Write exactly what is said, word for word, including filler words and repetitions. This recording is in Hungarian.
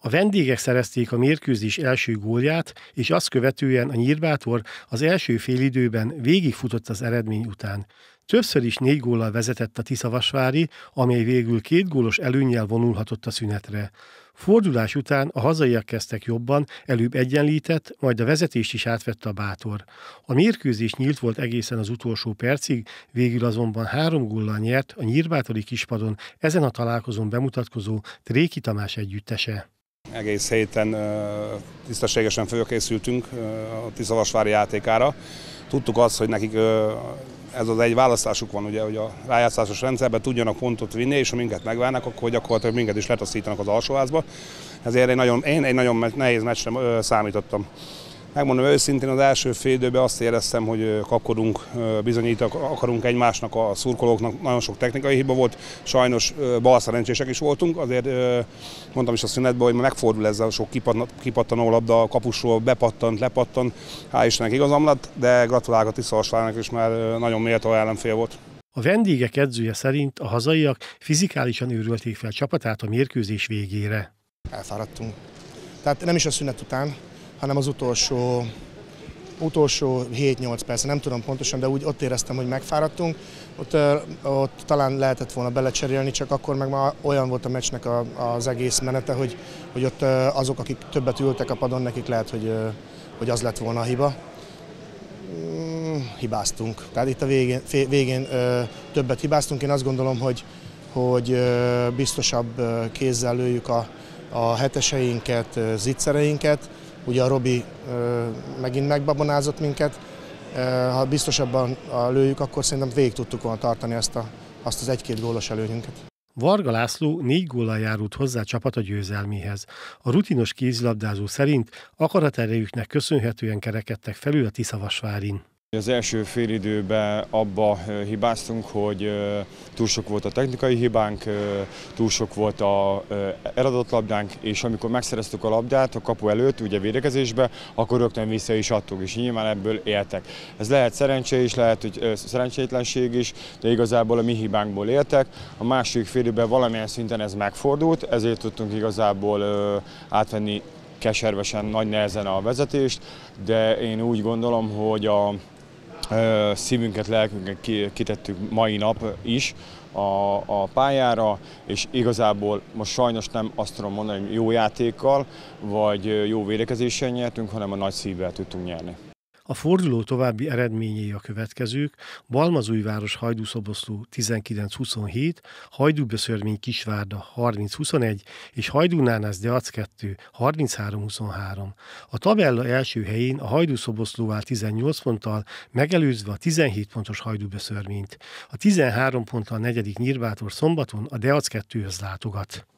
A vendégek szerezték a mérkőzés első gólját, és azt követően a Nyírbátor az első félidőben végigfutott az eredmény után. Többször is négy góllal vezetett a Tiszavasvári, amely végül két gólos előnnyel vonulhatott a szünetre. Fordulás után a hazaiak kezdtek jobban, előbb egyenlített, majd a vezetést is átvette a Bátor. A mérkőzés nyílt volt egészen az utolsó percig, végül azonban három góllal nyert a nyírbátori kispadon ezen a találkozón bemutatkozó Tréki Tamás együttese. Egész héten tisztességesen fölkészültünk a Tiszavasvári játékára. Tudtuk azt, hogy nekik ez az egy választásuk van, ugye, hogy a rájátszásos rendszerben tudjanak pontot vinni, és ha minket megvárnak, akkor gyakorlatilag minket is letaszítanak az alsóházba. Ezért egy nagyon, én egy nagyon nehéz meccsre számítottam. Megmondom őszintén, az első fél időben azt éreztem, hogy kapkodunk, bizonyítani akarunk egymásnak, a szurkolóknak, nagyon sok technikai hiba volt, sajnos balszerencsések is voltunk, azért mondtam is a szünetben, hogy megfordul ezzel a sok kipattanó labda, a kapusról bepattant, lepattant, hál' Istennek igazam lett, de gratulálok a Tiszavasvárnak is, mert nagyon méltó ellenfél volt. A vendégek edzője szerint a hazaiak fizikálisan őrölték fel csapatát a mérkőzés végére. Elfáradtunk. Tehát nem is a szünet után, hanem az utolsó, utolsó hét-nyolc perc, nem tudom pontosan, de úgy ott éreztem, hogy megfáradtunk. Ott, ott talán lehetett volna belecserélni, csak akkor meg már olyan volt a meccsnek a, az egész menete, hogy, hogy ott azok, akik többet ültek a padon, nekik lehet, hogy, hogy az lett volna a hiba. Hibáztunk. Tehát itt a végén, végén többet hibáztunk. Én azt gondolom, hogy, hogy biztosabb kézzel lőjük a, a heteseinket, zicsereinket. Ugye a Robi ö, megint megbabonázott minket, ö, ha biztosabban lőjük, akkor szerintem végig tudtuk volna tartani ezt a, azt az egy-két gólos előnyünket. Varga László négy góllal járult hozzá csapata győzelméhez. A rutinos kézilabdázó szerint akaraterejüknek köszönhetően kerekedtek felül a Tiszavasvárin. Az első félidőben abba hibáztunk, hogy túl sok volt a technikai hibánk, túl sok volt az eladott labdánk, és amikor megszereztük a labdát a kapu előtt, ugye védekezésbe, akkor rögtön vissza is adtuk, és nyilván ebből éltek. Ez lehet szerencse is, lehet, hogy szerencsétlenség is, de igazából a mi hibánkból éltek. A második félidőben valamilyen szinten ez megfordult, ezért tudtunk igazából átvenni keservesen, nagy nehezen a vezetést, de én úgy gondolom, hogy a szívünket, lelkünket kitettük mai nap is a, a pályára, és igazából most sajnos nem azt tudom mondani, hogy jó játékkal vagy jó védekezéssel nyertünk, hanem a nagy szívvel tudtunk nyerni. A forduló további eredményei a következők: Balmazújváros Hajdú-Szoboszló tizenkilenc huszonhét, Hajdú-Beszörmény Kisvárda harminc huszonegy és Hajdú-Nánász Deac kettő harminchárom huszonhárom. A tabella első helyén a Hajdú-Szoboszló áll tizennyolc ponttal, megelőzve a tizenhét pontos Hajdú-Beszörményt. A tizenhárom ponttal negyedik Nyírbátor szombaton a Deac kettőhöz látogat.